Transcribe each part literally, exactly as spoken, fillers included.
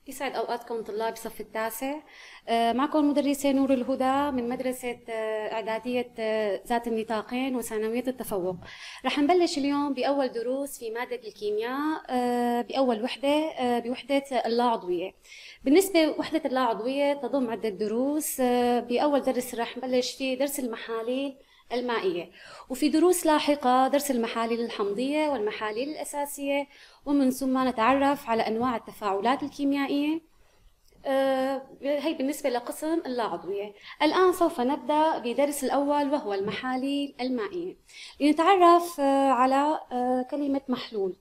يسعد أوقاتكم طلاب الصف التاسع. آه، معكم مدرسة نور الهدى من مدرسة آه، إعدادية آه، ذات النطاقين وثانوية التفوق. رح نبلش اليوم بأول دروس في مادة الكيمياء، آه، بأول وحدة آه، بوحدة اللاعضوية. بالنسبة لوحدة اللاعضوية تضم عدة دروس. آه، بأول درس رح نبلش فيه درس المحاليل المائية، وفي دروس لاحقة درس المحاليل الحمضية والمحاليل الأساسية، ومن ثم نتعرف على أنواع التفاعلات الكيميائية. آه، هي بالنسبة لقسم اللاعضوية. الآن سوف نبدأ بدرس الأول وهو المحاليل المائية. لنتعرف آه، على آه، كلمة محلول.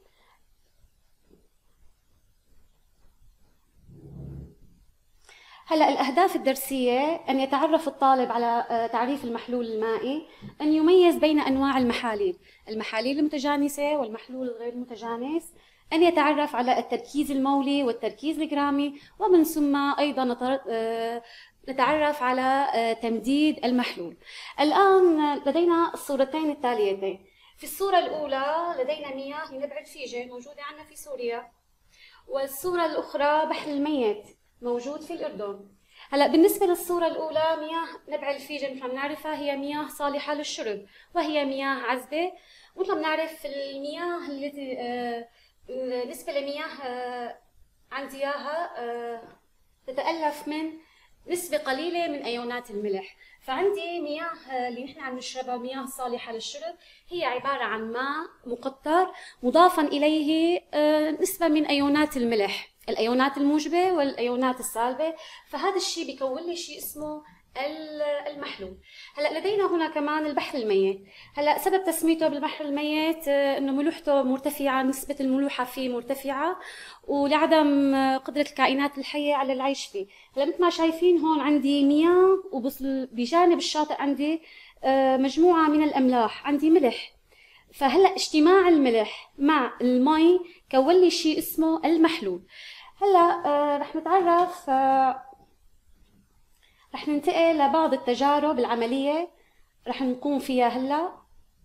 هلا الأهداف الدرسية أن يتعرف الطالب على آه، تعريف المحلول المائي، أن يميز بين أنواع المحاليل، المحاليل المتجانسة والمحلول الغير متجانس، أن يتعرف على التركيز المولي والتركيز الجرامي، ومن ثم أيضا آه، نتعرف على آه، تمديد المحلول. الآن لدينا الصورتين التاليتين. في الصورة الأولى لدينا مياه لنبع الفيجة موجودة عندنا في سوريا، والصورة الأخرى بحر الميت موجود في الأردن. هلا بالنسبة للصورة الأولى، مياه نبع الفيجة مثل ما بنعرفها هي مياه صالحة للشرب، وهي مياه عذبة. مثل ما بنعرف المياه التي آه، بالنسبة لمياه آه، عندي إياها آه، تتألف من نسبة قليلة من أيونات الملح. فعندي مياه اللي نحن عم نشربها مياه صالحة للشرب هي عبارة عن ماء مقطر مضافا إليه آه، نسبة من أيونات الملح، الأيونات الموجبة والأيونات السالبة. فهذا الشيء بيكون لي شيء اسمه المحلول. هلا لدينا هنا كمان البحر الميت. هلا سبب تسميته بالبحر الميت آه، انه ملوحته مرتفعه، نسبه الملوحه فيه مرتفعه، ولعدم آه، قدره الكائنات الحيه على العيش فيه. هلا مثل ما شايفين هون عندي مياه، وبجانب الشاطئ عندي آه، مجموعه من الاملاح، عندي ملح. فهلا اجتماع الملح مع المي كون لي شيء اسمه المحلول. هلا آه، رح نتعرف آه، رح ننتقل لبعض التجارب العملية رح نقوم فيها هلا.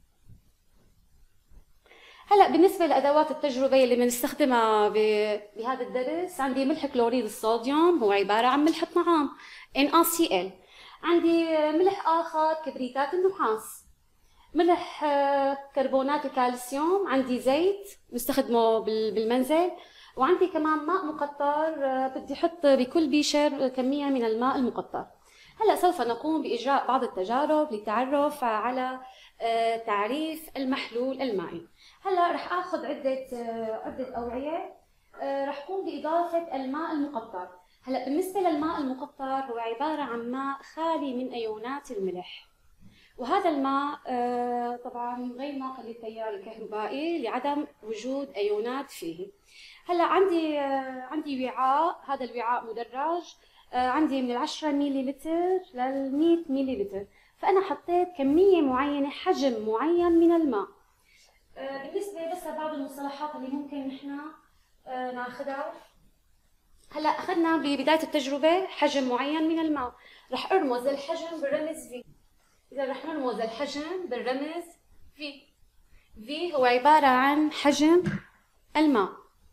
هلا بالنسبة لأدوات التجربة اللي بنستخدمها بهذا الدرس، عندي ملح كلوريد الصوديوم، هو عبارة عن ملح طعام NaCl. عندي ملح آخر كبريتات النحاس، ملح آه، كربونات الكالسيوم، عندي زيت نستخدمه بالمنزل، وعندي كمان ماء مقطر. آه، بدي احط بكل بيشر كمية من الماء المقطر. هلا سوف نقوم بإجراء بعض التجارب للتعرف على آه، تعريف المحلول المائي. هلا رح اخذ عدة آه، عدة أوعية. آه، رح قوم بإضافة الماء المقطر. هلا بالنسبة للماء المقطر هو عبارة عن ماء خالي من أيونات الملح، وهذا الماء آه، طبعا غير ناقل للتيار الكهربائي لعدم وجود ايونات فيه. هلا عندي آه، عندي وعاء، هذا الوعاء مدرج. آه، عندي من العشرة ميلي لتر للمية ميلي لتر، فأنا حطيت كمية معينة، حجم معين من الماء. آه، بالنسبة بس لبعض المصطلحات اللي ممكن نحن آه، ناخذها. هلا أخذنا ببداية التجربة حجم معين من الماء، رح أرمز الحجم بالرمز في. إذا رح نرمز الحجم بالرمز V. V هو عبارة عن حجم الماء.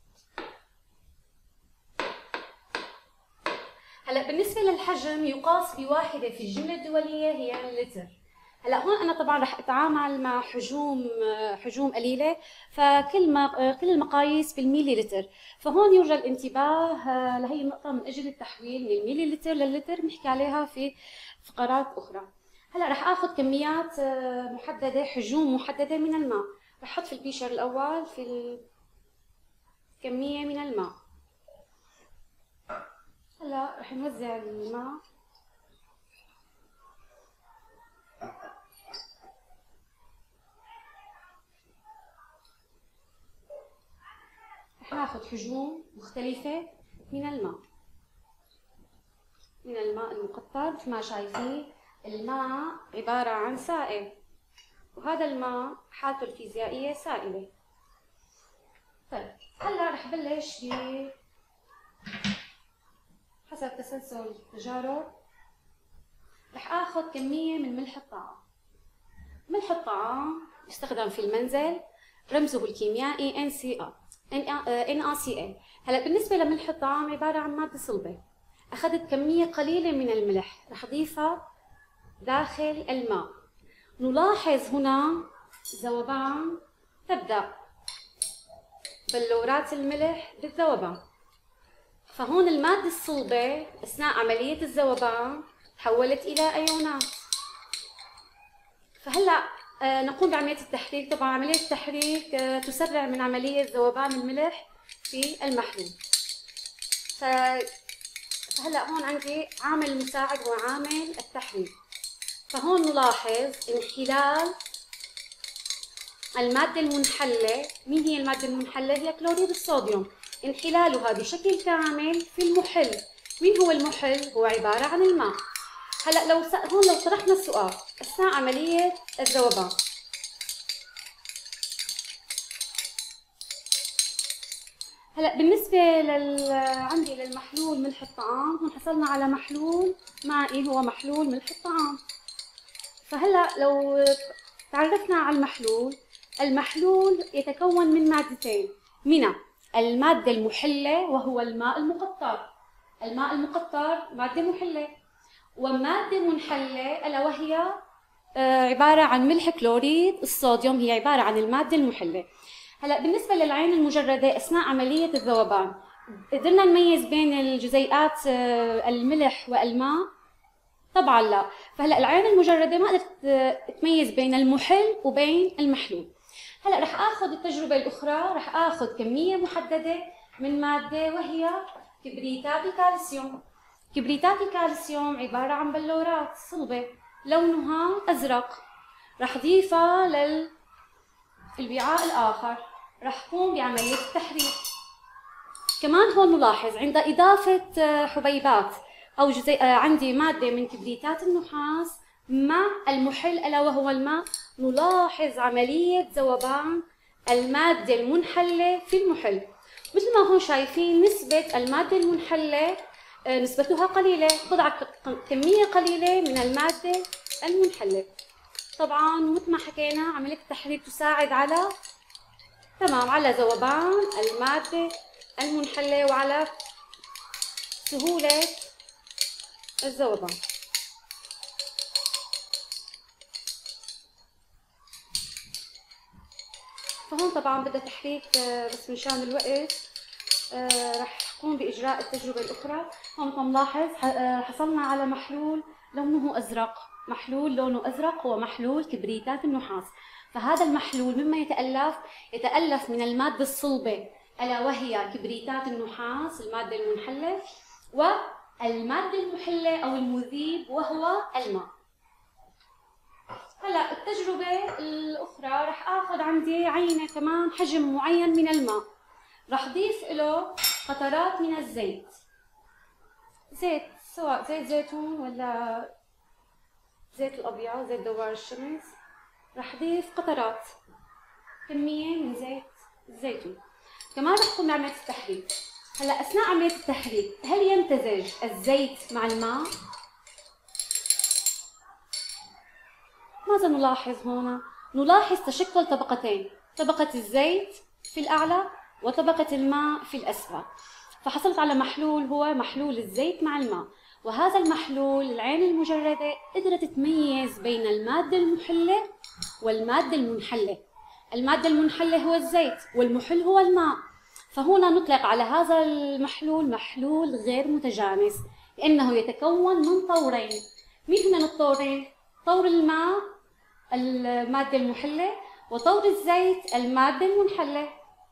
هلا بالنسبة للحجم يقاس بواحدة في الجملة الدولية هي اللتر. هلا هون أنا طبعا رح أتعامل مع حجوم حجوم قليلة، فكل ما كل المقاييس بالميلي لتر. فهون يرجى الانتباه لهي النقطة من أجل التحويل من الميلي لتر للتر بنحكي عليها في فقرات أخرى. هلا رح اخذ كميات محدده، حجوم محدده من الماء. رح احط في البيشر الاول في كميه من الماء. هلا رح نوزع الماء. رح ناخذ حجوم مختلفه من الماء، من الماء المقطر. مثل ما شايفين الماء عباره عن سائل، وهذا الماء حالته الفيزيائيه سائله. طيب هلا رح بلش ب حسب تسلسل التجارب. رح اخذ كميه من ملح الطعام. ملح الطعام يستخدم في المنزل، رمزه الكيميائي NaCl. إن إيه سي إل. هلا بالنسبة لملح الطعام عبارة عن مادة صلبة، أخذت كمية قليلة من الملح رح أضيفها داخل الماء. نلاحظ هنا ذوبان، تبدأ بلورات الملح بالذوبان، فهون المادة الصلبة أثناء عملية الذوبان تحولت إلى أيونات. فهلأ آه نقوم بعملية التحريك. طبعا عملية التحريك آه تسرع من عملية ذوبان الملح في المحلول. فهلأ هون عندي عامل مساعد هو عامل التحريك. فهون نلاحظ انحلال المادة المنحلة. مين هي المادة المنحلة؟ هي كلوريد الصوديوم. انحلالها بشكل كامل في المحل. مين هو المحل؟ هو عبارة عن الماء. هلا لو س... هون لو طرحنا السؤال اثناء عملية الذوبان، هلا بالنسبة لل عندي للمحلول ملح الطعام، هون حصلنا على محلول مائي هو محلول ملح الطعام. فهلا لو تعرفنا على المحلول، المحلول يتكون من مادتين، من المادة المحلة وهو الماء المقطر. الماء المقطر مادة محلة، ومادة منحلة ألا وهي عبارة عن ملح كلوريد الصوديوم، هي عبارة عن المادة المحلة. هلا بالنسبة للعين المجردة أثناء عملية الذوبان قدرنا نميز بين الجزيئات الملح والماء؟ طبعا لا. فهلا العين المجردة ما قدرت تميز بين المحل وبين المحلول. هلا رح اخذ التجربة الأخرى، رح اخذ كمية محددة من مادة وهي كبريتات الكالسيوم. كبريتات الكالسيوم عبارة عن بلورات صلبة لونها أزرق، رح ضيفها للوعاء الآخر، رح قوم بعملية التحريك. كمان هون نلاحظ عند إضافة حبيبات أو جزيء عندي مادة من كبريتات النحاس مع المحل ألا وهو الماء، نلاحظ عملية ذوبان المادة المنحلة في المحل. مثل ما هون شايفين نسبة المادة المنحلة نسبتها قليلة، تضع كمية قليلة من المادة المنحلة. طبعا مثل ما حكينا عملية التحريك تساعد على تمام على ذوبان المادة المنحلة وعلى سهولة الذوبان. فهون طبعا بدها تحريك بس مشان الوقت رح قوم بإجراء التجربة الأخرى. هون مثل ما نلاحظ حصلنا على محلول لونه أزرق. محلول لونه أزرق هو محلول كبريتات النحاس. فهذا المحلول مما يتألف يتألف من المادة الصلبة ألا وهي كبريتات النحاس المادة المنحلة، والمادة المحلة أو المذيب وهو الماء. هلا التجربة الأخرى رح آخذ عندي عينة كمان حجم معين من الماء، رح ضيف له قطرات من الزيت، زيت سواء زيت زيتون ولا زيت الأبيض زيت دوار الشمس، رح ضيف قطرات كمية من زيت الزيتون. كمان رح قوم بعملية التحريك. هلا أثناء عملية التحريك هل يمتزج الزيت مع الماء؟ ماذا نلاحظ هنا؟ نلاحظ تشكل طبقتين، طبقة الزيت في الأعلى وطبقة الماء في الأسفل. فحصلت على محلول هو محلول الزيت مع الماء، وهذا المحلول العين المجردة قدرت تميز بين المادة المحلة والمادة المنحلة. المادة المنحلة هو الزيت والمحل هو الماء. فهنا نطلق على هذا المحلول محلول غير متجانس، لأنه يتكون من طورين. مين هن الطورين؟ طور الماء المادة المحلة وطور الزيت المادة المنحلة.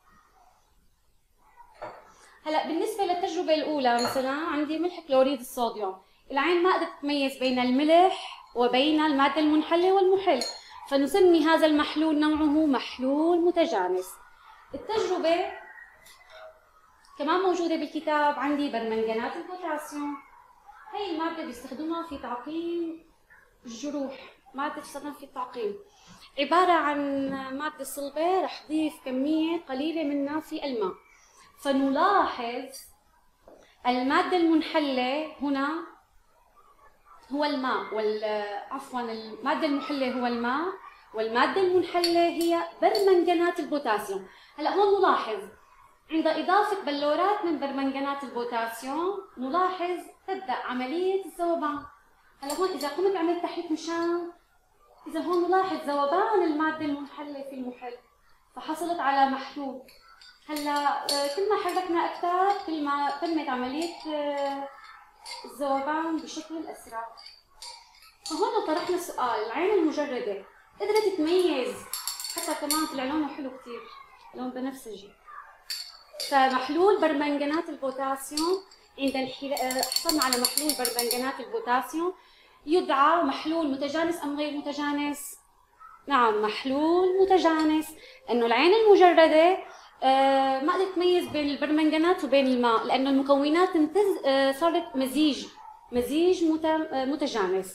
هلا بالنسبة للتجربة الأولى مثلا عندي ملح كلوريد الصوديوم، العين ما قدرت تميز بين الملح وبين المادة المنحلة والمحل، فنسمي هذا المحلول نوعه محلول متجانس. التجربة كمان موجودة بالكتاب عندي برمنجانات البوتاسيوم. هي المادة بيستخدموها في تعقيم الجروح، مادة تستخدم في التعقيم، عبارة عن مادة صلبة رح ضيف كمية قليلة منها في الماء. فنلاحظ المادة المنحلة هنا هو الماء وال عفوا المادة المحلة هو الماء، والمادة المنحلة هي برمنجانات البوتاسيوم. هلا هون نلاحظ عند إضافة بلورات من برمنجانات البوتاسيوم نلاحظ تبدأ عملية الذوبان. هلا هون إذا قمت عملت تحريك مشان إذا هون نلاحظ ذوبان المادة المنحلة في المحل، فحصلت على محلول. هلا كل ما حركنا أكثر كل ما تمت عملية الذوبان بشكل أسرع. فهون لو طرحنا السؤال، العين المجردة قدرت تميز، حتى كمان طلع لونه حلو كثير، لون بنفسجي. فمحلول برمنجانات البوتاسيوم عند حصلنا على محلول برمنجانات البوتاسيوم يدعى محلول متجانس أم غير متجانس؟ نعم، محلول متجانس، إنه العين المجردة آه ما قدرت تميز بين البرمنجانات وبين الماء، لأنه المكونات امتز... آه صارت مزيج مزيج مت... آه متجانس.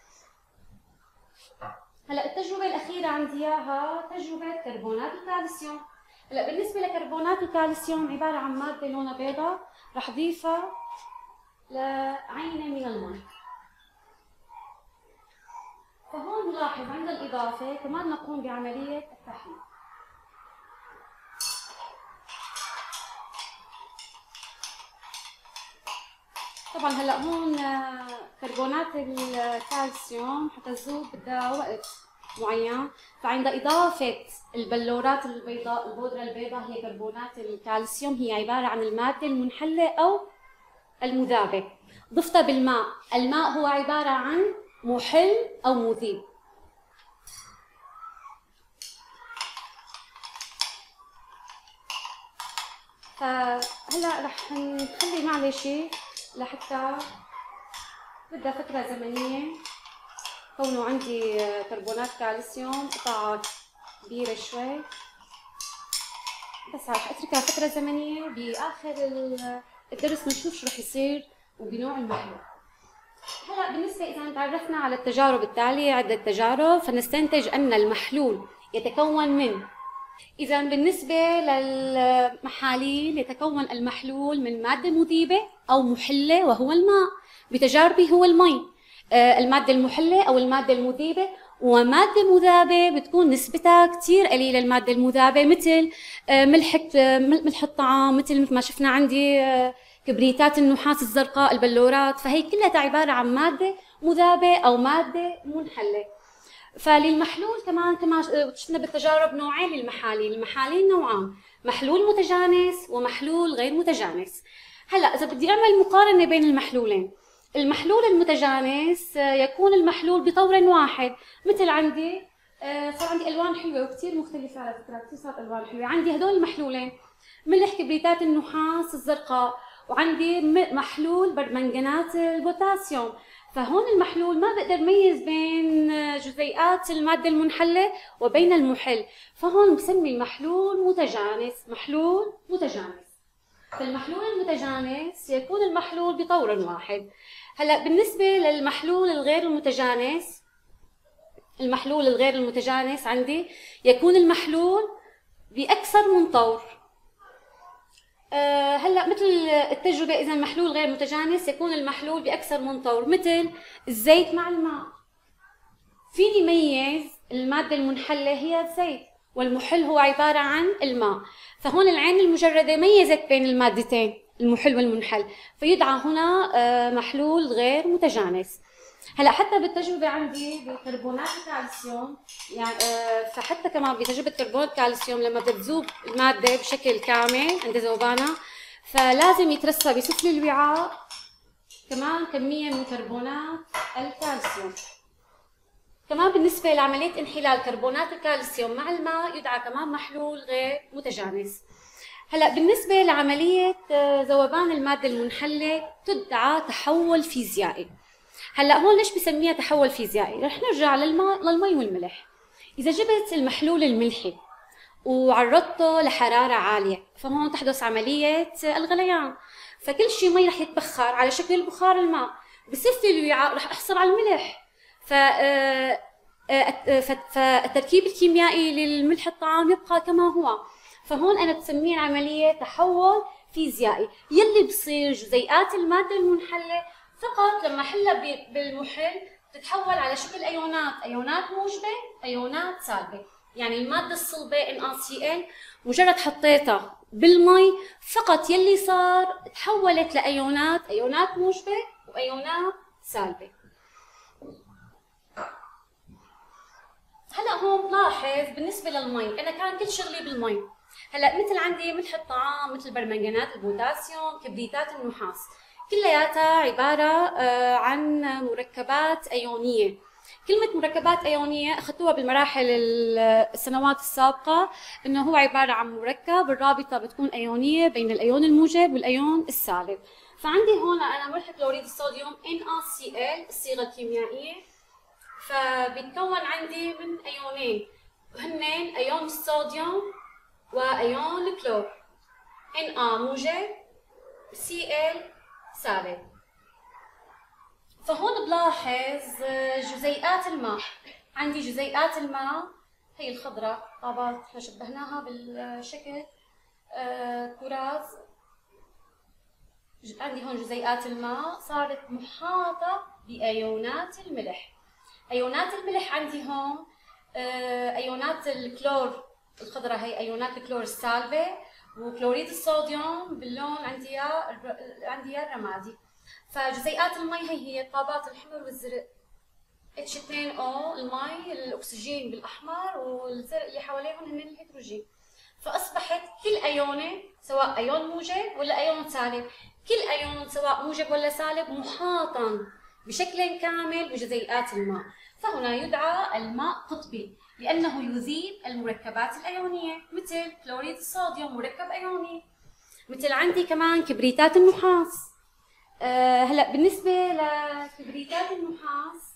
هلا التجربة الأخيرة عندي إياها تجربة كربونات الكالسيوم. هلا بالنسبة لكربونات الكالسيوم عبارة عن مادة لونها بيضاء، رح أضيفها لعينة من الماء. فهون نلاحظ عند الإضافة كمان نقوم بعملية التحليل. طبعا هلا هون كربونات الكالسيوم حتى تذوب بدها وقت معين، فعند إضافة البلورات البيضاء، البودرة البيضاء هي كربونات الكالسيوم، هي عبارة عن المادة المنحلة أو المذابة، ضفتها بالماء. الماء هو عبارة عن محل أو مذيب. فهلا رح نخلي معلش لحتى بدها فترة زمنية، كونه عندي كربونات كالسيوم قطعة كبيرة شوي، بس رح اتركها فترة زمنية. بآخر الدرس بنشوف شو رح يصير وبنوع المحلول. هلا بالنسبة إذا تعرفنا على التجارب التالية، عدة تجارب، فنستنتج أن المحلول يتكون من، إذا بالنسبة للمحاليل يتكون المحلول من مادة مذيبة أو محلة وهو الماء، بتجاربي هو المي. آه المادة المحلة أو المادة المذيبة، ومادة مذابة بتكون نسبتها كتير قليلة. المادة المذابة مثل آه ملح آه ملح الطعام، مثل مثل ما شفنا عندي آه كبريتات النحاس الزرقاء، البلورات، فهي كلها عبارة عن مادة مذابة أو مادة منحلة. فللمحلول كمان كما شفنا بالتجارب نوعين للمحاليل، المحاليل نوعان، محلول متجانس ومحلول غير متجانس. هلا اذا بدي اعمل مقارنه بين المحلولين، المحلول المتجانس يكون المحلول بطور واحد، مثل عندي صار عندي الوان حلوه وكثير مختلفه، على فكره كثير صارت الوان حلوه. عندي هدول المحلولين ملح كبريتات النحاس الزرقاء، وعندي محلول برمنجانات البوتاسيوم. فهون المحلول ما بقدر ميز بين جزيئات المادة المنحلة وبين المحل، فهون بسمي المحلول متجانس، محلول متجانس. فالمحلول المتجانس يكون المحلول بطور واحد. هلا بالنسبة للمحلول الغير المتجانس، المحلول الغير المتجانس عندي يكون المحلول بأكثر من طور. أه هلا مثل التجربه، اذا المحلول غير متجانس يكون المحلول باكثر من طور، مثل الزيت مع الماء. فيني ميز الماده المنحله هي الزيت، والمحل هو عباره عن الماء. فهون العين المجرده ميزت بين المادتين المحل والمنحل، فيدعى هنا أه محلول غير متجانس. هلا حتى بالتجربه عندي بكربونات الكالسيوم، يعني آه فحتى كمان بتجربه كربون الكالسيوم لما بتذوب الماده بشكل كامل عند ذوبانها، فلازم يترسب بسفل الوعاء كمان كميه من كربونات الكالسيوم. كمان بالنسبه لعمليه انحلال كربونات الكالسيوم مع الماء يدعى كمان محلول غير متجانس. هلا بالنسبه لعمليه ذوبان الماده المنحله تدعى تحول فيزيائي. هلا هون ليش بسميها تحول فيزيائي؟ رح نرجع للماء للمي والملح. اذا جبت المحلول الملحي وعرضته لحراره عاليه، فهون تحدث عمليه الغليان، فكل شيء مي رح يتبخر على شكل بخار الماء، بصف الوعاء رح احصل على الملح. ف فالتركيب الكيميائي للملح الطعام يبقى كما هو. فهون انا بسميه عمليه تحول فيزيائي، يلي بصير جزيئات الماده المنحله فقط لما حلها بالمحل تتحول على شكل ايونات، ايونات موجبه، ايونات سالبه. يعني الماده الصلبه إن إيه سي إل مجرد حطيتها بالمي فقط يلي صار تحولت لايونات، ايونات موجبه وايونات سالبه. هلا هون بلاحظ بالنسبه للمي انا كان كل شغلي بالمي. هلا مثل عندي ملح الطعام، مثل برمنجانات البوتاسيوم، كبريتات النحاس، كلياتها عباره عن مركبات ايونيه. كلمة مركبات أيونية أخذتوها بالمراحل السنوات السابقة، إنه هو عبارة عن مركب الرابطة بتكون أيونية بين الأيون الموجب والأيون السالب. فعندي هون أنا ملح كلوريد الصوديوم إن إيه سي إل الصيغة الكيميائية، فبيتكون عندي من أيونين هنين أيون الصوديوم وأيون الكلور، إن إيه موجب سي إل سالب. فهون بلاحظ جزيئات الماء، عندي جزيئات الماء هي الخضراء طابات احنا شبهناها بالشكل كرات. عندي هون جزيئات الماء صارت محاطة بأيونات الملح. أيونات الملح عندي هون أيونات الكلور الخضراء هي أيونات الكلور السالبة، وكلوريد الصوديوم باللون عندي عندي الرمادي. فجزيئات المي هي هي الطابات الحمر والزرق اتش اثنين او المي، الاكسجين بالاحمر والزرق اللي حواليهم هن الهيدروجين. فاصبحت كل ايونه سواء ايون موجب ولا ايون سالب، كل ايون سواء موجب ولا سالب محاطا بشكل كامل بجزيئات الماء. فهنا يدعى الماء قطبي لانه يذيب المركبات الايونيه، مثل كلوريد الصوديوم مركب ايوني، مثل عندي كمان كبريتات النحاس. أه هلا بالنسبة لكبريتات النحاس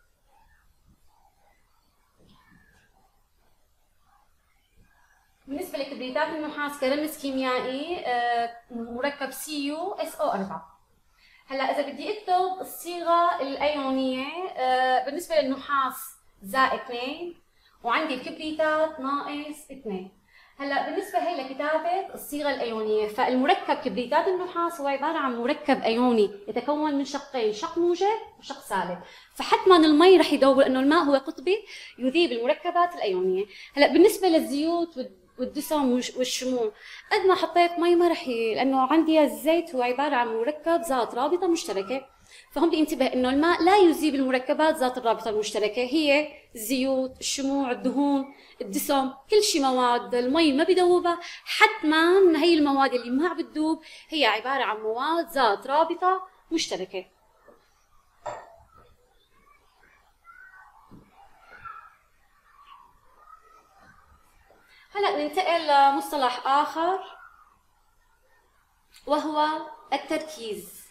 بالنسبة لكبريتات النحاس كرمز كيميائي أه مركب سي يو اس او أربعة. هلا إذا بدي أكتب الصيغة الأيونية أه بالنسبة للنحاس زائد اثنين، وعندي الكبريتات ناقص اثنين. هلا بالنسبه هي لكتابه الصيغه الايونيه، فالمركب كبريتات النحاس هو عباره عن مركب ايوني يتكون من شقين، شق موجب وشق سالب. فحتما المي رح يدوب لانه الماء هو قطبي يذيب المركبات الايونيه. هلا بالنسبه للزيوت والدسم والشموع، قد ما حطيت مي ما رح ي... لانه عندي الزيت هو عباره عن مركب ذات رابطه مشتركه. فهم بدي انتبه انه الماء لا يذيب المركبات ذات الرابطه المشتركه، هي الزيوت، الشموع، الدهون، الدسم، كل شيء مواد المي ما بدوبها. حتما هي المواد اللي ما بتدوب هي عباره عن مواد ذات رابطه مشتركه. هلا ننتقل لمصطلح اخر وهو التركيز.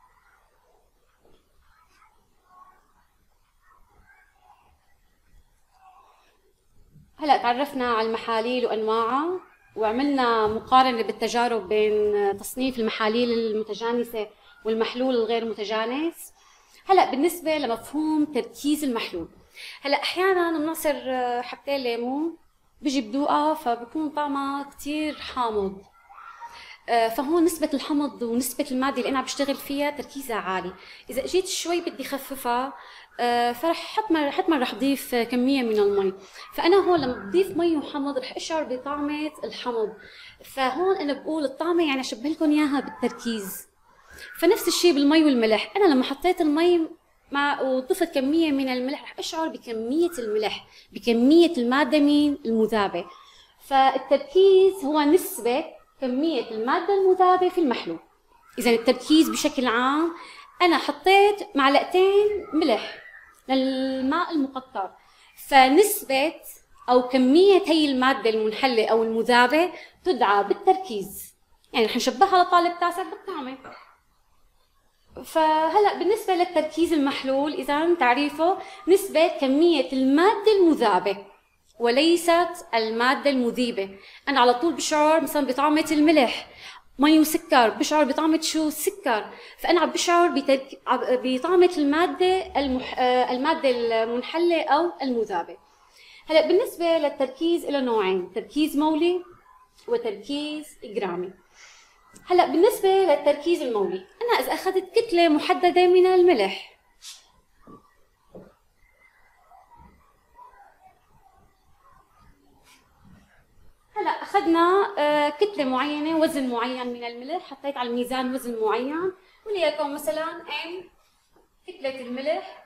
هلا تعرفنا على المحاليل وانواعها، وعملنا مقارنه بالتجارب بين تصنيف المحاليل المتجانسه والمحلول الغير متجانس. هلا بالنسبه لمفهوم تركيز المحلول، هلا احيانا بنعصر حبتين ليمون بيجي بدوقها فبكون طعمها كثير حامض، فهون نسبة الحمض ونسبة المادة اللي أنا عم بشتغل فيها تركيزها عالي. إذا أجيت شوي بدي خففها فرح حتما حتما رح أضيف كمية من المي. فأنا هون لما بضيف مي وحمض رح أشعر بطعمة الحمض. فهون أنا بقول الطعمة يعني أشبه لكم إياها بالتركيز. فنفس الشيء بالمي والملح، أنا لما حطيت المي مع وضفت كمية من الملح رح أشعر بكمية الملح، بكمية المادة من المذابة. فالتركيز هو نسبة كمية المادة المذابة في المحلول. إذا التركيز بشكل عام أنا حطيت معلقتين ملح للماء المقطر، فنسبة أو كمية هي المادة المنحلة أو المذابة تدعى بالتركيز. يعني رح نشبهها لطالب تاسع بالطعمة. فهلا بالنسبة للتركيز المحلول إذا تعريفه نسبة كمية المادة المذابة وليست المادة المذيبة. أنا على طول بشعر مثلا بطعمة الملح، مي وسكر، بشعر بطعمة شو السكر، فأنا عم بشعر بترك... بطعمة المادة المح... المادة المنحلة أو المذابة. هلا بالنسبة للتركيز له نوعين، تركيز مولي وتركيز جرامي. هلا بالنسبة للتركيز المولي، أنا إذا أخذت كتلة محددة من الملح هلا اخذنا آه كتله معينه، وزن معين من الملح، حطيت على الميزان وزن معين، وليكن مثلا ان كتله الملح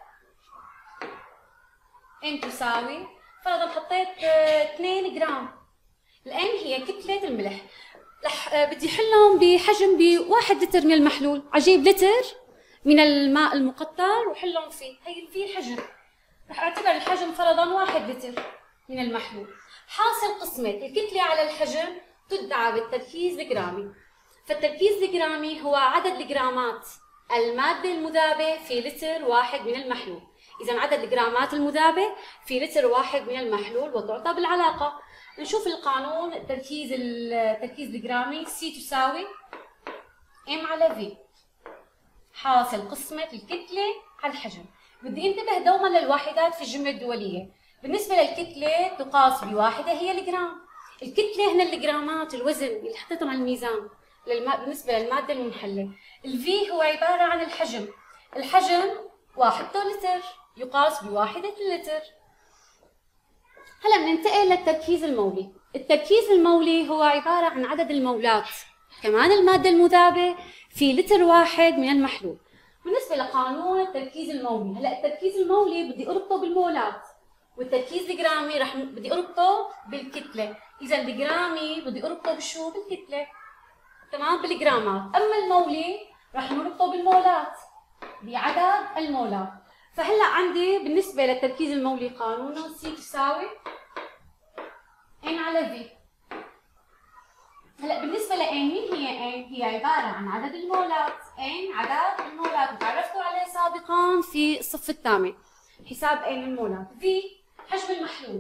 ان تساوي، فرضا حطيت آه اثنين جرام. الان هي كتله الملح، رح آه بدي احلهم بحجم بواحد لتر من المحلول، عجيب لتر من الماء المقطر وحلهم فيه، هي في الحجم، رح اعتبر الحجم فرضا واحد لتر من المحلول. حاصل قسمة الكتلة على الحجم تدعى بالتركيز الجرامي، فالتركيز الجرامي هو عدد الجرامات المادة المذابة في لتر واحد من المحلول. إذا عدد الجرامات المذابة في لتر واحد من المحلول، وتعطى بالعلاقة. نشوف القانون، التركيز التركيز الجرامي سي تساوي ام على في، حاصل قسمة الكتلة على الحجم. بدي انتبه دوما للواحدات في الجملة الدولية. بالنسبة للكتلة تقاس بواحدة هي الجرام. الكتلة هنا الجرامات، الوزن اللي حطيتهم على الميزان للماء بالنسبة للمادة المنحلة. الفي هو عبارة عن الحجم، الحجم واحدته لتر، يقاس بواحدة اللتر. هلا بننتقل للتركيز المولي. التركيز المولي هو عبارة عن عدد المولات كمان المادة المذابة في لتر واحد من المحلول. بالنسبة لقانون التركيز المولي، هلا التركيز المولي بدي اربطه بالمولات، والتركيز الجرامي رح بدي اربطه بالكتله. اذا الجرامي بدي اربطه بشو؟ بالكتله، تمام، بالجرامات. اما المولي رح نربطه بالمولات، بعدد المولات. فهلا عندي بالنسبه للتركيز المولي قانونه سي تساوي ان على في. هلا بالنسبه لان، مين هي ان؟ هي عباره عن عدد المولات، ان عدد المولات، وتعرفتوا عليه سابقا في الصف الثامن، حساب ان المولات. في حجم المحلول،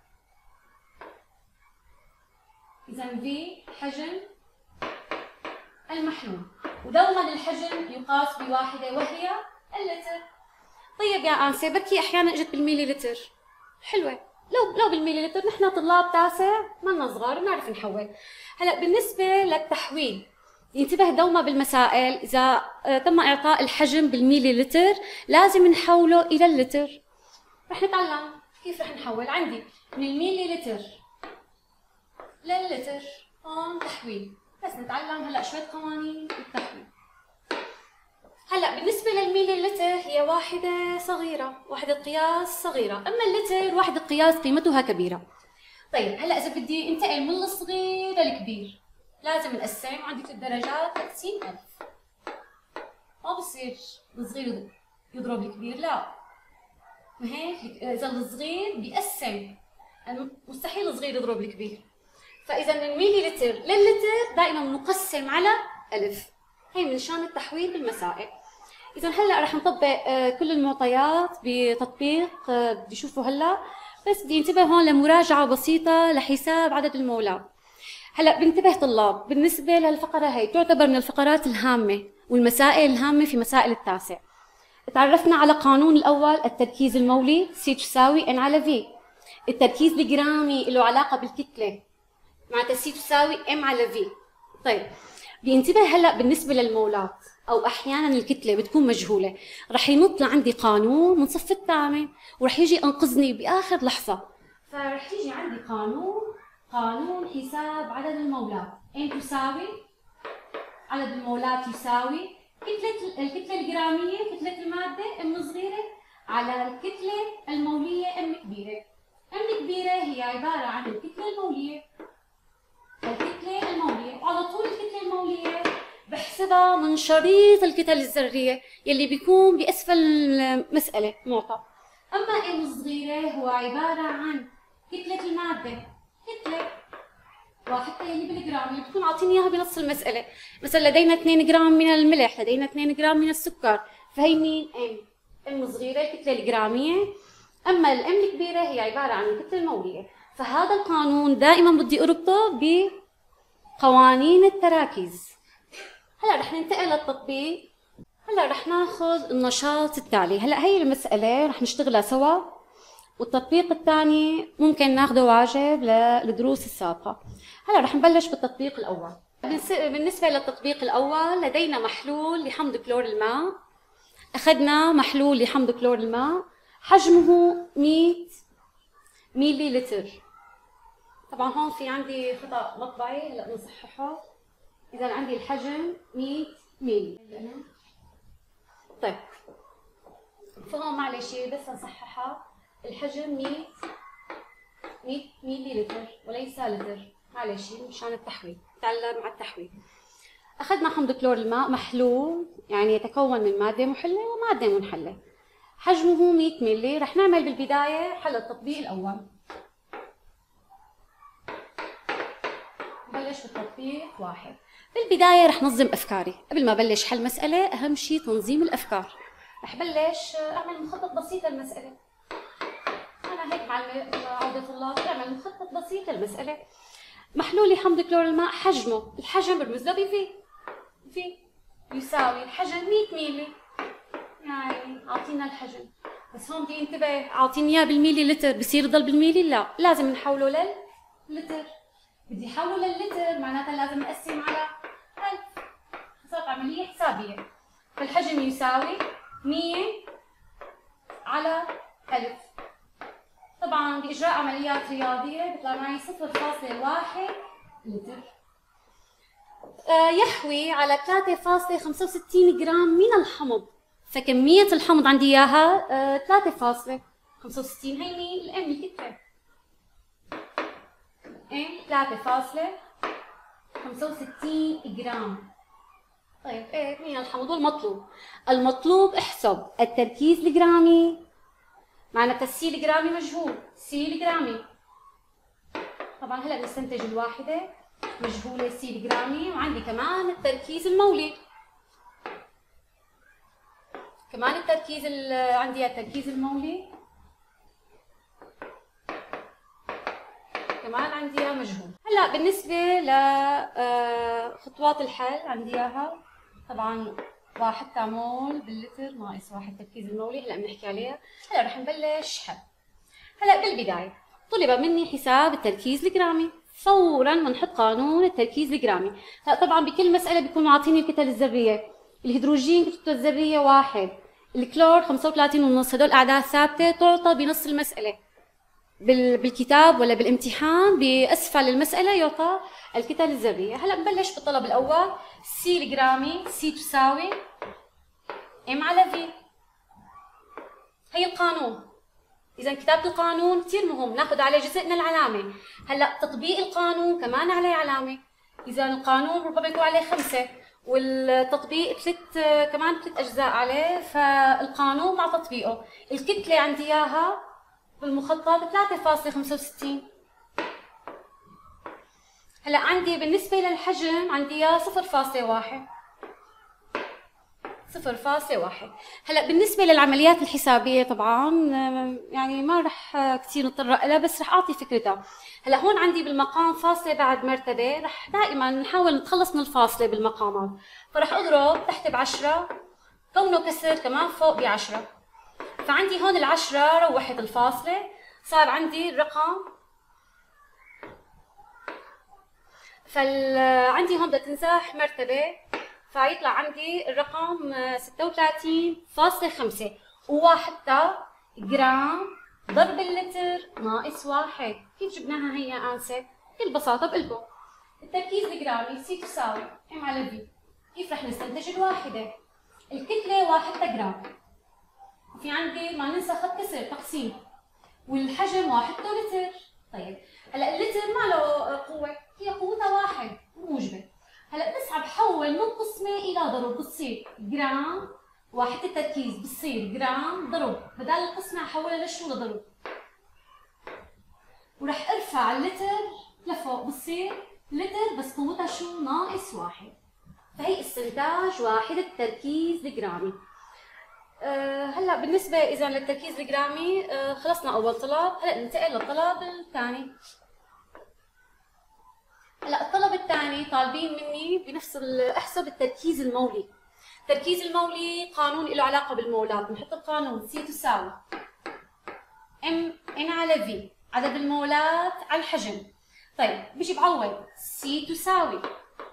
إذا في حجم المحلول، ودوما الحجم يقاس بواحدة وهي اللتر. طيب يا أنسة، بركي أحيانا إجت بالميلي لتر، حلوة، لو لو بالميلي لتر، نحن طلاب تاسع منا صغار بنعرف نحول. هلا بالنسبة للتحويل، ينتبه دوما بالمسائل إذا تم إعطاء الحجم بالميلي لتر لازم نحوله إلى اللتر. رح نتعلم كيف رح نحول. عندي من الميلي لتر للتر، هون تحويل، بس نتعلم هلا شوية قوانين التحويل. هلا بالنسبة للميلي لتر هي واحدة صغيرة، واحدة قياس صغيرة، أما اللتر واحدة قياس قيمتها كبيرة. طيب هلا إذا بدي انتقل من الصغير للكبير لازم نقسم، عندي ثلاث درجات ثلاثين ألف، ما بصير الصغير يضرب الكبير، لا، ما هيك إذا الصغير بيقسم، مستحيل الصغير يضرب الكبير. فإذا من ميلي لتر للتر دائما نقسم على ألف، هي من شان التحويل بالمسائل. إذا هلا رح نطبق كل المعطيات بتطبيق بدي اشوفه هلا، بس بدي انتبه هون لمراجعة بسيطة لحساب عدد المولات. هلا بنتبه طلاب، بالنسبة للفقرة هي تعتبر من الفقرات الهامة والمسائل الهامة في مسائل التاسع. تعرفنا على قانون الأول، التركيز المولي سي تساوي ان على في. التركيز الجرامي له علاقة بالكتلة، معناتها سي تساوي ام على في. طيب بينتبه هلا بالنسبه للمولات او احيانا الكتله بتكون مجهوله، رح ينط لعندي قانون من صف الثامن ورح يجي انقذني باخر لحظه. فرح يجي عندي قانون قانون حساب عدد المولات، ان تساوي عدد المولات يساوي كتله الكتله الجراميه، كتله الماده ام صغيره، على الكتله الموليه ام كبيره. ام كبيره هي عباره عن الكتله الموليه، الكتلة المولية، وعلى طول الكتلة المولية بحسبها من شريط الكتل الذرية يلي بيكون بأسفل المسألة معطى. أما ام الصغيرة هو عبارة عن كتلة المادة، كتلة، وحتى يلي بالجرام اللي بتكون عاطيني إياها بنص المسألة، مثلا لدينا اثنين جرام من الملح، لدينا اثنين جرام من السكر، فهي مين؟ ام ام صغيرة الكتلة الجرامية. أما الام الكبيرة هي عبارة عن الكتلة المولية. فهذا القانون دائما بدي اربطه بقوانين التراكيز. هلا رح ننتقل للتطبيق. هلا رح ناخذ النشاط التالي. هلا هي المسألة رح نشتغلها سوا، والتطبيق الثاني ممكن ناخذه واجب للدروس السابقة. هلا رح نبلش بالتطبيق الأول. بالنسبة للتطبيق الأول لدينا محلول لحمض كلور الماء. أخذنا محلول لحمض كلور الماء حجمه مئة ميلي لتر. طبعا هون في عندي خطأ مطبعي هلا نصححه. إذا عندي الحجم مية مللي. طيب فهون معلش بس نصححها، الحجم مية مية مللي لتر وليس لتر، معلش مشان التحويل، تعلم على التحويل. أخذنا حمض كلور الماء محلول، يعني يتكون من مادة محلة ومادة منحلة، حجمه مية مللي. رح نعمل بالبداية حل التطبيق الأول. بلش بالتطبيق واحد. بالبداية رح نظم أفكاري، قبل ما بلش حل مسألة أهم شيء تنظيم الأفكار. رح بلش أعمل مخطط بسيط للمسألة. أنا هيك معلمة عودة طلاب، أعمل مخطط بسيط للمسألة. محلولي حمض كلور الماء حجمه، الحجم برمز له بفي، في يساوي الحجم مية مللي، يعني أعطينا الحجم. بس هون بدي انتبه، أعطيني إياه بالميلي لتر، بصير يضل بالميلي؟ لا، لازم نحوله للتر. بدي حوله للتر معناتها لازم نقسم على ألف، صارت عملية حسابية. فالحجم يساوي مية على ألف. طبعا بإجراء عمليات رياضية بيطلع معي صفر فاصلة واحد لتر. آه يحوي على ثلاثة فاصلة خمسة وستين جرام من الحمض، فكمية الحمض عندي إياها آه ثلاثة فاصلة خمسة وستين، هيني الام الكتلة ام ثلاثة فاصلة خمسة وستين جرام. طيب ايه من الحمض والمطلوب؟ المطلوب احسب التركيز الجرامي، معناتها السي الجرامي مجهول، سي الجرامي. طبعا هلا بنستنتج الواحدة مجهولة سي الجرامي، وعندي كمان التركيز المولي. كمان التركيز عندي التركيز المولي كمان عندي اياه مجهول. هلا بالنسبة لخطوات الحل عندي اياها طبعا واحد تامول باللتر ناقص واحد تركيز المولي، هلا بنحكي عليها. هلا رح نبلش حل. هلا بالبداية طلب مني حساب التركيز الجرامي، فورا بنحط قانون التركيز الجرامي. هلا طبعا بكل مسألة بيكون معطيني الكتل الذرية، الهيدروجين كتلته الذرية واحد، الكلور خمسة وثلاثين ونص، هدول أعداد ثابتة تعطى بنص المسألة. بالكتاب ولا بالامتحان بأسفل المسألة يعطى الكتل الذرية. هلا نبلش بالطلب الأول. سي الجرامي، سي تساوي ام على في، هي القانون. إذا كتابة القانون كثير مهم، ناخذ عليه جزء من العلامة. هلا تطبيق القانون كمان عليه علامة. إذا القانون ربما يكون عليه خمسة والتطبيق ثلاث، كمان ثلاث أجزاء عليه، فالقانون مع تطبيقه. الكتلة عندي إياها بالمخطط ثلاثة فاصلة خمسة وستين. هلا عندي بالنسبة للحجم عندي إياه صفر فاصلة واحد، صفر فاصلة واحد. هلا بالنسبة للعمليات الحسابية طبعا يعني ما رح كثير نتطرق لها، بس رح أعطي فكرتها. هلا هون عندي بالمقام فاصلة بعد مرتبة، رح دائما نحاول نتخلص من الفاصلة بالمقامات، فرح أضرب تحت بعشرة، كونه كسر كمان فوق بعشرة، فعندي هون العشرة روحت الفاصلة، صار عندي الرقم. فعندي هون بدها تنزاح مرتبة، فيطلع عندي الرقم ستة وثلاثين فاصلة خمسة، وحتى جرام ضرب اللتر ناقص واحد. كيف جبناها هي انسة؟ بكل بساطة بقلكم التركيز الجرامي سي تساوي ام على في. كيف رح نستنتج الواحدة؟ الكتلة واحد جرام، وفي عندي ما ننسى خط كسر تقسيم، والحجم واحد لتر. طيب هلا اللتر ما له قوة، هي قوتها واحد موجبة. هلا بس عم بحول من قسمة إلى ضرب، بتصير جرام واحد التركيز بتصير جرام ضرب، بدل القسمة احولها لشو؟ لضرب. ورح ارفع اللتر لفوق بتصير لتر بس قوتها شو؟ ناقص واحد. فهي استنتاج واحد التركيز الجرامي. أه هلا بالنسبة إذا للتركيز الجرامي أه خلصنا أول طلب، هلا ننتقل للطلب الثاني. هلا الطلب الثاني طالبين مني بنفس احسب التركيز المولي. التركيز المولي قانون له علاقة بالمولات، بنحط القانون سي تساوي ام ان على في، عدد المولات على الحجم. طيب بيجي بعوض سي تساوي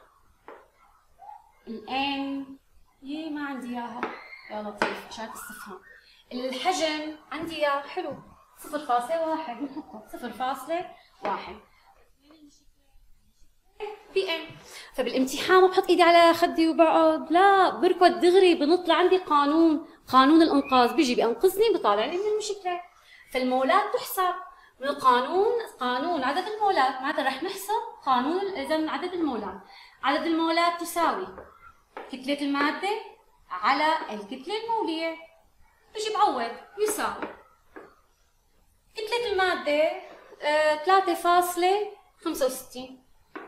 الان، يي ما عندي اياها يا لطيف عشان تستفهم. الحجم عندي اياه حلو صفر فاصلة واحد، بنحطه صفر فاصلة واحد. بي ان. فبالامتحان ما بحط ايدي على خدي وبقعد، لا بركض دغري بنط لعندي قانون، قانون الانقاذ بيجي بينقذني بيطالعني من المشكله. فالمولات تحسب من القانون، قانون عدد المولات، معناتها رح نحسب قانون اذا عدد المولات. عدد المولات تساوي كتلة المادة على الكتلة المولية. بيجي بعوض يساوي كتلة المادة ثلاثة فاصلة خمسة وستين.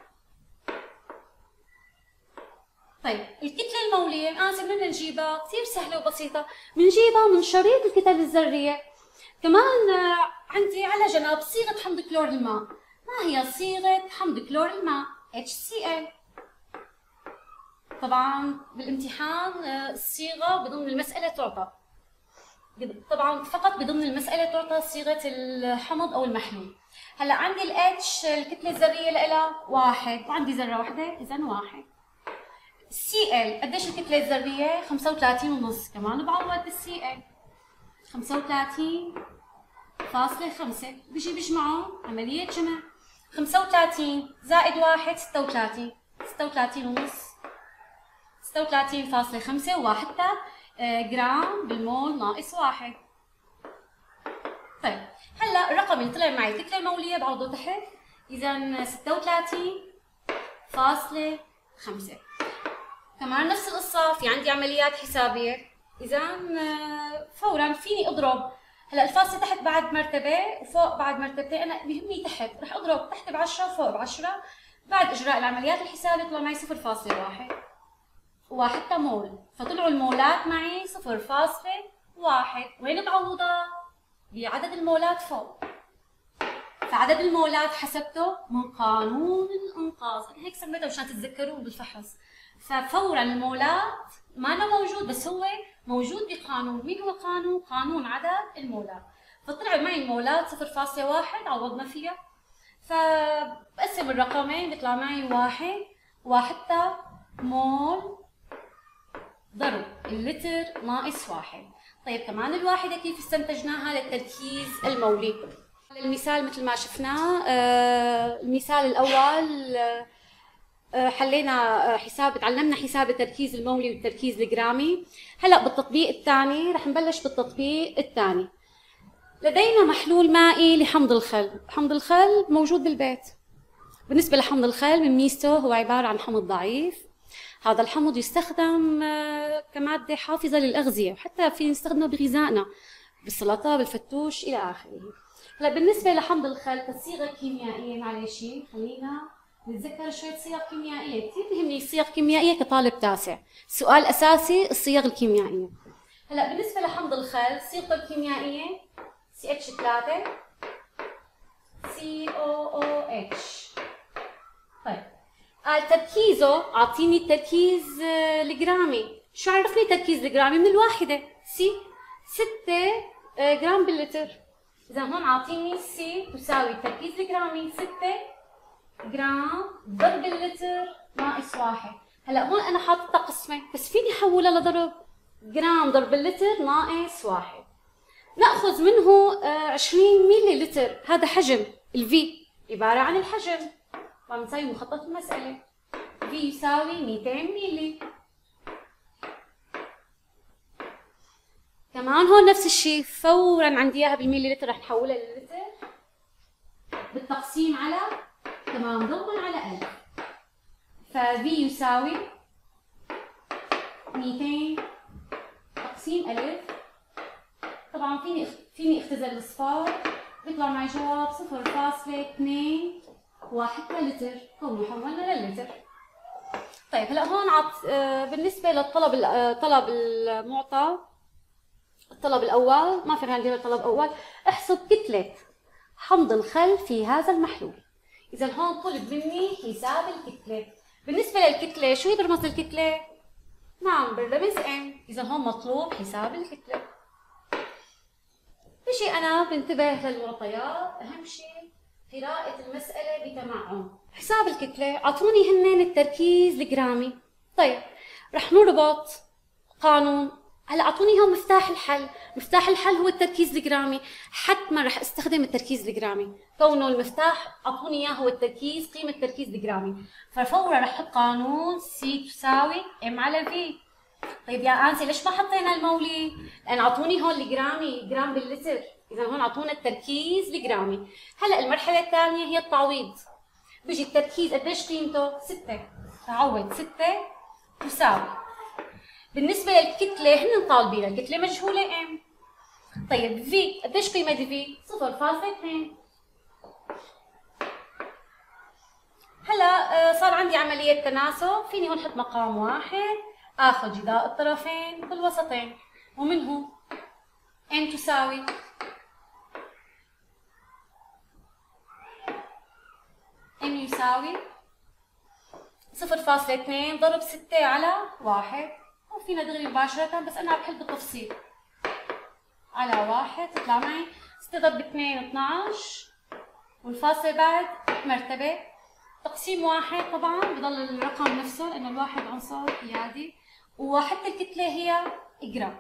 طيب الكتلة المولية آسف بدنا نجيبها كثير سهلة وبسيطة، بنجيبها من شريط الكتل الذرية. كمان عندي على جنب صيغة حمض كلور الماء. ما هي صيغة حمض كلور الماء؟ إتش سي إل. طبعا بالامتحان الصيغة بضمن المسألة تعطى، طبعا فقط بضمن المسألة تعطى صيغة الحمض أو المحلول. هلا عندي الاتش الكتلة الذرية لها واحد وعندي ذرة واحدة إذا واحد. سي ال قديش الكتلة الذرية؟ خمسة وثلاثين ونص، كمان بعوض بالسي ال خمسة وثلاثين فاصلة خمسة. بيجي بيجمعهم عملية جمع، خمسة وثلاثين زائد واحد ستة وثلاثين، ستة وثلاثين ونص، ستة وثلاثين فاصلة خمسة، وحتى جرام بالمول ناقص واحد. طيب هلا الرقم اللي طلع معي الكتلة المولية بعوضه تحت، إذا ستة وثلاثين فاصلة خمسة. كمان نفس القصة، في عندي عمليات حسابية، إذا فورا فيني أضرب. هلا الفاصلة تحت بعد مرتبة وفوق بعد مرتبتين، أنا بيهمني تحت، رح أضرب تحت بعشرة وفوق بعشرة. بعد إجراء العمليات الحسابية طلع معي صفر فاصلة واحد وحتى مول، فطلعوا المولات معي صفر فاصلة واحد. وين بعوضها؟ بعدد المولات فوق. فعدد المولات حسبته من قانون الانقاذ، انا هيك سميته مشان تتذكروه بالفحص. ففورا المولات ما أنا موجود، بس هو موجود بقانون. مين هو القانون؟ قانون عدد المولات. فطلع معي المولات صفر فاصلة واحد عوضنا فيها، فبقسم الرقمين بيطلع معي واحد وحتى مول ضرب اللتر ناقص واحد. طيب كمان الواحدة كيف استنتجناها للتركيز المولي؟ المثال مثل ما شفناه، المثال الأول حلينا حساب، تعلمنا حساب التركيز المولي والتركيز الجرامي. هلا بالتطبيق الثاني رح نبلش بالتطبيق الثاني. لدينا محلول مائي لحمض الخل، حمض الخل موجود بالبيت. بالنسبة لحمض الخل من ميزته هو عبارة عن حمض ضعيف. هذا الحمض يستخدم كمادة حافظة للأغذية، وحتى في نستخدمه بغذائنا بالسلطة بالفتوش إلى آخره. هلا بالنسبة لحمض الخل كصيغة كيميائية، معلش خلينا نتذكر شوية صيغ كيميائية، كثير بيهمني الصيغ الكيميائية كطالب تاسع، سؤال أساسي الصيغ الكيميائية. هلا بالنسبة لحمض الخل صيغته الكيميائية سي اتش ثلاثة سي او او اتش. طيب قال تركيزه، أعطيني التركيز الجرامي. شو عرفني التركيز الجرامي؟ من الواحدة سي ستة جرام باللتر. إذا هون أعطيني سي تساوي التركيز الجرامي ستة جرام ضرب اللتر ناقص واحد. هلا هون أنا حاططها قسمة، بس فيني أحولها لضرب، جرام ضرب اللتر ناقص واحد. نأخذ منه عشرين ميلي لتر، هذا حجم الفي، عبارة عن الحجم. وعم نساوي مخطط المسألة، في يساوي مئتين ميلي. كمان هون نفس الشيء، فورا عندي اياها بالميلي لتر رح نحولها للتر بالتقسيم على تمام ضمن على ألف. ففي يساوي مئتين تقسيم ألف. طبعا فيني فيني اختزل الصفار، بيطلع معي جواب صفر فاصلة اثنين وحتى لتر، كونه حولنا للتر. طيب هلا هون عط بالنسبه للطلب طلب المعطى، الطلب الاول ما فينا ندير الطلب الاول، احسب كتله حمض الخل في هذا المحلول. اذا هون طلب مني حساب الكتله. بالنسبه للكتله شو هي برمز الكتله؟ نعم بالرمز ام. اذا هون مطلوب حساب الكتله. بشي انا بنتبه للمعطيات، اهم شيء قراءة المسألة بتمعن. حساب الكتلة أعطوني هنن التركيز الجرامي. طيب رح نربط قانون، هلا اعطوني هون مفتاح الحل، مفتاح الحل هو التركيز الجرامي، حتما رح استخدم التركيز الجرامي، كونه المفتاح اعطوني اياه هو التركيز، قيمه التركيز الجرامي، ففورا رح احط قانون سي تساوي ام على في. طيب يا انسي ليش ما حطينا المولي؟ لان اعطوني هون الجرامي، جرام باللتر، اذا هون اعطونا التركيز الجرامي. هلا المرحله الثانيه هي التعويض. بيجي التركيز قديش قيمته؟ ستة، تعوض ستة تساوي. بالنسبة للكتلة هن طالبين الكتلة مجهولة ام. طيب في قديش قيمة في؟ صفر فاصلة اثنين. هلا صار عندي عملية تناسب، فيني هون احط مقام واحد، اخذ جداء الطرفين بالوسطين، ومنه ام تساوي ام يساوي صفر فاصلة اثنين ضرب ستة على واحد، وفينا دغري مباشرة، بس أنا عم بحل بالتفصيل. على واحد تطلع معي ستة ضرب اثنين اثنعش، والفاصلة بعد مرتبة، تقسيم واحد طبعا بضل الرقم نفسه لأنه الواحد عنصر قيادي، وحتى الكتلة هي جرام.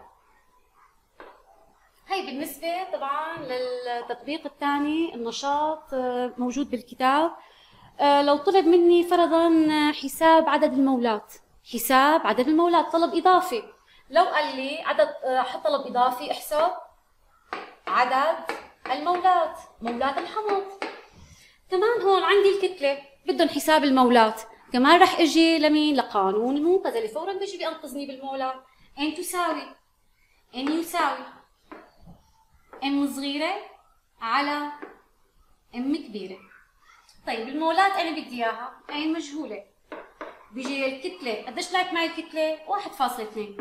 هي بالنسبة طبعا للتطبيق الثاني، النشاط موجود بالكتاب. لو طلب مني فرضا حساب عدد المولات، حساب عدد المولات طلب اضافي، لو قال لي عدد حط طلب اضافي احسب عدد المولات، مولات الحمض. كمان هون عندي الكتله بدهم حساب المولات، كمان رح اجي لمين؟ لقانون المنقذ اللي فورا بيجي بينقذني بالمولات. ان تساوي ان يساوي ام صغيره على ام كبيره. طيب المولات انا بدي اياها ان مجهوله، بيجي الكتله قديش طلعت معي الكتله؟ واحد فاصلة اثنين.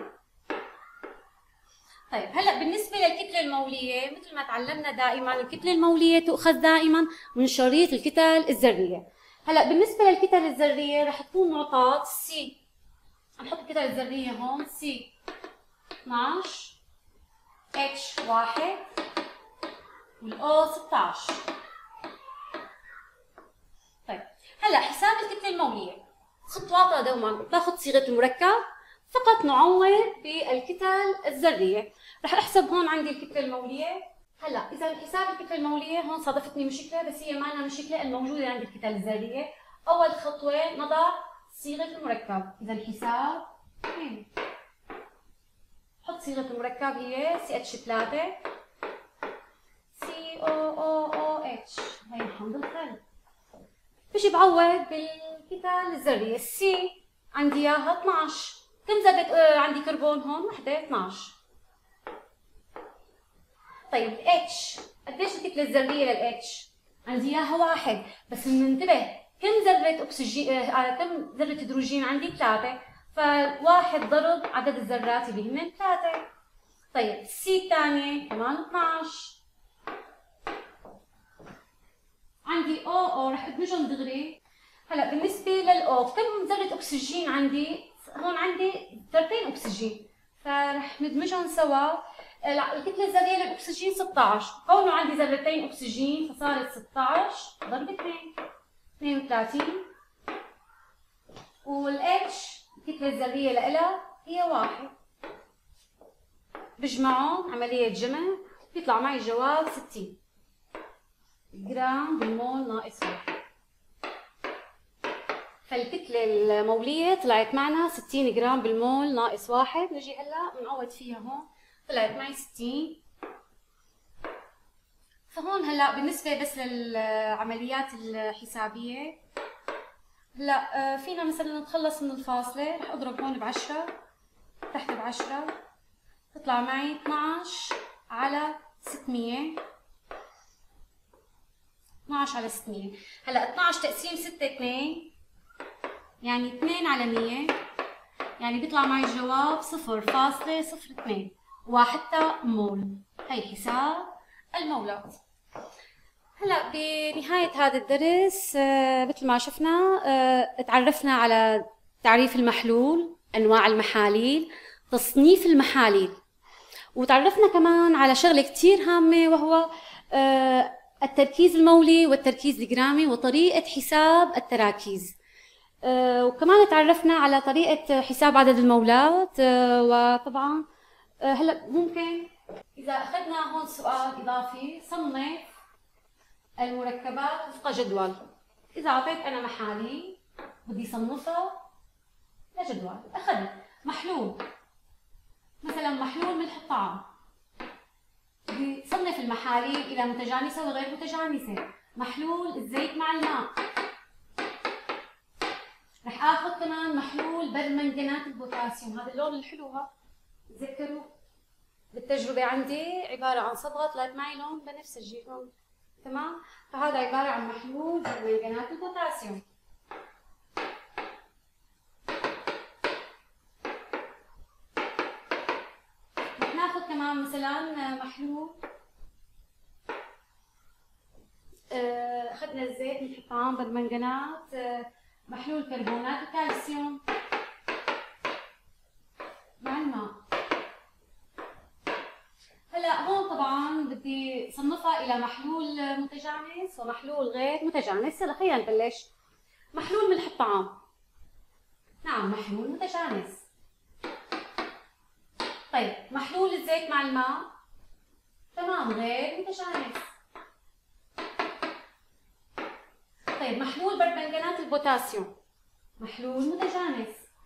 طيب هلا بالنسبه للكتله الموليه، مثل ما تعلمنا دائما الكتله الموليه تؤخذ دائما من شريط الكتل الذريه. هلا بالنسبه للكتل الذريه رح تكون معطات سي، نحط الكتل الذريه هون سي اثنعش، اتش واحد، والاو ستة عشر. طيب هلا حساب الكتله الموليه خطواتها دوما باخذ صيغه المركب، فقط نعوض بالكتل الذريه. رح احسب هون عندي الكتله الموليه. هلا اذا حساب الكتله الموليه هون صادفتني مشكله، بس هي ما لها مشكله الموجوده عند الكتل الذريه. اول خطوه نضع صيغه المركب، اذا حساب هين حط صيغه المركب هي سي اتش ثلاثة سي او او او اتش، هي حمض الخل. بيجي بعوض بالكتل الذريه. السي عندي اياها اثنعش، كم ذره آه عندي كربون هون؟ وحده اثنعش. طيب الاتش قديش الكتله الذريه للاتش؟ عندي اياها واحد، بس ننتبه كم ذره اكسجين آه كم ذره هيدروجين عندي؟ ثلاثه، فواحد ضرب عدد الذرات اللي هن ثلاثه. طيب السي الثانيه كمان اثنعش، عندي او او رح ادمجهم دغري. هلا بالنسبه للاو كم ذره اكسجين عندي؟ هون عندي ذرتين اكسجين، فرح ندمجهم سوا. الكتله الذريه للاكسجين ستة عشر، كونه عندي ذرتين اكسجين فصارت ستة عشر ضرب اثنين اثنين وثلاثين، والاتش الكتله الذريه لها هي واحد. بجمعهم عمليه جمع بيطلع معي الجواب ستين جرام بالمول ناقص واحد. فالكتلة المولية طلعت معنا ستين جرام بالمول ناقص واحد. نجي هلا بنعوض فيها هون، طلعت معي ستين. فهون هلا بالنسبة بس للعمليات الحسابية، هلا فينا مثلا نتخلص من الفاصلة، رح اضرب هون بعشرة تحت بعشرة، تطلع معي اثنعش على ستمية، اثنعش على ستمية. هلا اثنعش تقسيم ستة اثنين، يعني اثنين على مية، يعني بيطلع معي الجواب صفر فاصلة صفر اثنين وحتى مول. هي حساب المولات. هلا بنهاية هذا الدرس مثل ما شفنا تعرفنا على تعريف المحلول، انواع المحاليل، تصنيف المحاليل، وتعرفنا كمان على شغلة كتير هامة وهو التركيز المولي والتركيز الجرامي وطريقة حساب التراكيز. وكمان تعرفنا على طريقة حساب عدد المولات، وطبعا هلا ممكن اذا اخذنا هون سؤال اضافي، صنف المركبات وفق جدول. اذا اعطيت انا محاليل بدي صنفها لجدول، اخذت محلول مثلا محلول ملح الطعام، بدي صنف المحاليل الى متجانسه وغير متجانسه. محلول الزيت مع الماء، رح اخذ كمان محلول برمنجانات البوتاسيوم. هذا اللون الحلو ها، تذكروا بالتجربه عندي عباره عن صبغه طلعت معي لون بنفسجي هون، تمام؟ فهذا عباره عن محلول برمنجانات البوتاسيوم. رح ناخذ كمان مثلا محلول، اخذنا الزيت ملح الطعام برمنجانات، محلول كربونات الكالسيوم مع الماء. هلا هون طبعا بدي صنفها الى محلول متجانس ومحلول غير متجانس. هلا خلينا نبلش. محلول ملح الطعام، نعم محلول متجانس. طيب محلول الزيت مع الماء، تمام غير متجانس. طيب محلول برمنجانات البوتاسيوم، محلول متجانس.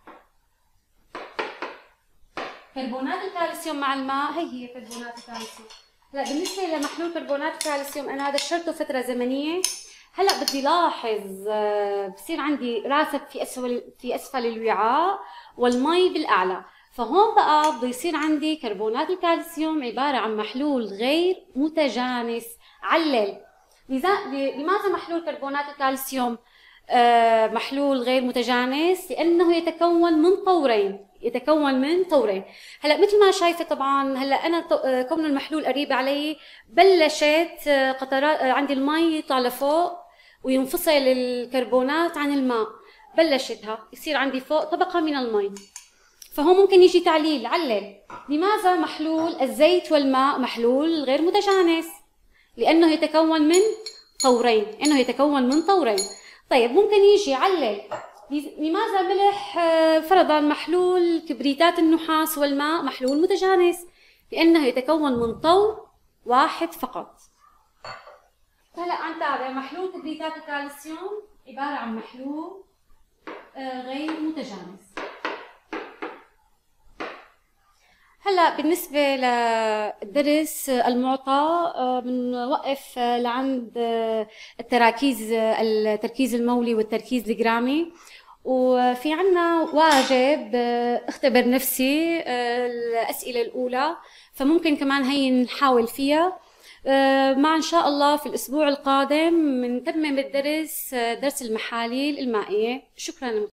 كربونات الكالسيوم مع الماء، هي هي كربونات الكالسيوم. هلا بالنسبه لمحلول كربونات الكالسيوم انا دشرته فتره زمنيه. هلا بدي لاحظ بصير عندي راسب في اسفل في اسفل الوعاء والمي بالاعلى، فهون بقى بده يصير عندي كربونات الكالسيوم عباره عن محلول غير متجانس. علل لماذا محلول كربونات الكالسيوم آه محلول غير متجانس؟ لانه يتكون من طورين، يتكون من طورين. هلا مثل ما شايفه طبعا هلا انا كون المحلول قريب علي بلشت قطرات عندي المي يطلع لفوق وينفصل الكربونات عن الماء، بلشتها يصير عندي فوق طبقه من المي. فهو ممكن يجي تعليل علل لماذا محلول الزيت والماء محلول غير متجانس؟ لانه يتكون من طورين، انه يتكون من طورين. طيب ممكن يجي علل لماذا ملح فرضا محلول كبريتات النحاس والماء محلول متجانس؟ لانه يتكون من طور واحد فقط. هلا عم تابع محلول كبريتات الكالسيوم عباره عن محلول غير متجانس. هلا بالنسبه للدرس المعطى بنوقف لعند التراكيز، التركيز المولي والتركيز الجرامي، وفي عنا واجب اختبر نفسي الاسئله الاولى، فممكن كمان هي نحاول فيها مع ان شاء الله. في الاسبوع القادم بنتمم الدرس درس المحاليل المائيه. شكرا.